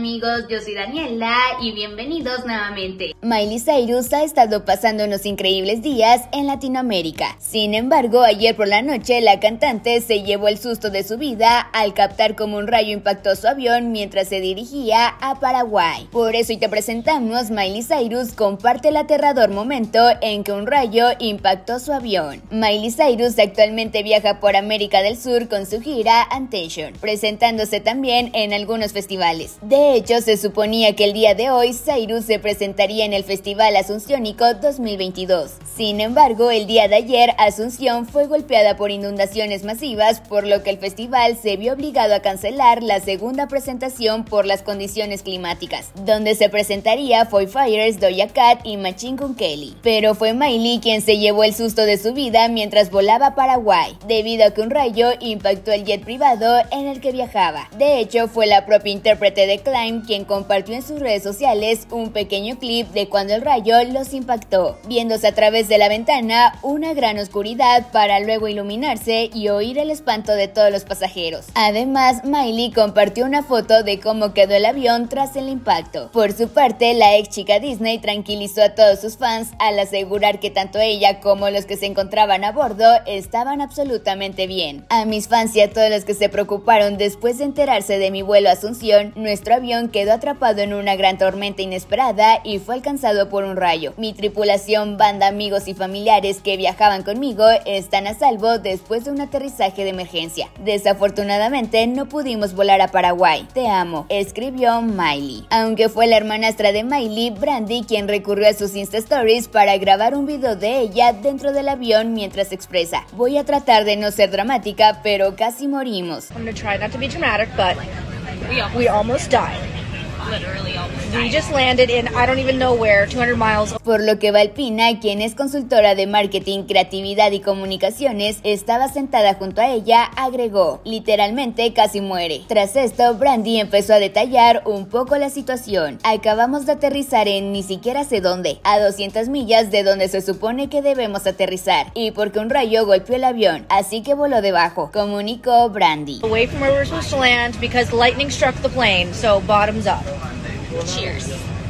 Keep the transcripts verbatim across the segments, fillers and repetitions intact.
amigos? Yo soy Daniela y bienvenidos nuevamente. Miley Cyrus ha estado pasando unos increíbles días en Latinoamérica. Sin embargo, ayer por la noche la cantante se llevó el susto de su vida al captar cómo un rayo impactó su avión mientras se dirigía a Paraguay. Por eso hoy te presentamos Miley Cyrus comparte el aterrador momento en que un rayo impactó su avión. Miley Cyrus actualmente viaja por América del Sur con su gira Attention, presentándose también en algunos festivales. De hecho, se suponía que el día de hoy Cyrus se presentaría en el Festival Asunciónico dos mil veintidós. Sin embargo, el día de ayer Asunción fue golpeada por inundaciones masivas, por lo que el festival se vio obligado a cancelar la segunda presentación por las condiciones climáticas. Donde se presentaría Foo Fighters, Doja Cat y Machine Gun Kelly. Pero fue Miley quien se llevó el susto de su vida mientras volaba a Paraguay, debido a que un rayo impactó el jet privado en el que viajaba. De hecho, fue la propia intérprete de Climb quien compartió en sus redes sociales un pequeño clip de cuando el rayo los impactó, viéndose a través de la ventana una gran oscuridad para luego iluminarse y oír el espanto de todos los pasajeros. Además, Miley compartió una foto de cómo quedó el avión tras el impacto. Por su parte, la ex chica Disney tranquilizó a todos sus fans al asegurar que tanto ella como los que se encontraban a bordo estaban absolutamente bien. A mis fans y a todos los que se preocuparon después de enterarse de mi vuelo a Asunción, nuestro avión quedó atrapado en una gran tormenta inesperada y fue alcanzado por un rayo. Mi tripulación, banda, amigos y familiares que viajaban conmigo están a salvo después de un aterrizaje de emergencia. Desafortunadamente no pudimos volar a Paraguay. Te amo, escribió Miley. Aunque fue la hermanastra de Miley, Brandy, quien recurrió a sus Insta Stories para grabar un video de ella dentro del avión mientras expresa: voy a tratar de no ser dramática, pero casi morimos. I'm gonna try not to be dramatic, but we almost, we almost died. Literally almost We just landed in I don't even know where, two hundred miles. Por lo que Valpina, quien es consultora de marketing, creatividad y comunicaciones, estaba sentada junto a ella, agregó: literalmente casi muere. Tras esto, Brandy empezó a detallar un poco la situación. Acabamos de aterrizar en ni siquiera sé dónde, a doscientas millas de donde se supone que debemos aterrizar, y porque un rayo golpeó el avión, así que voló debajo, comunicó Brandy. Away from where we were supposed to land because lightning struck the plane, so bottoms up. cheers.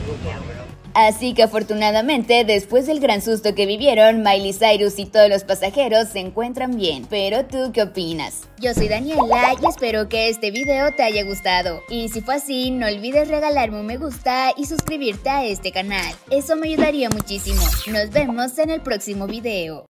Así que afortunadamente, después del gran susto que vivieron, Miley Cyrus y todos los pasajeros se encuentran bien. Pero ¿tú qué opinas? Yo soy Daniela y espero que este video te haya gustado. Y si fue así, no olvides regalarme un me gusta y suscribirte a este canal. Eso me ayudaría muchísimo. Nos vemos en el próximo video.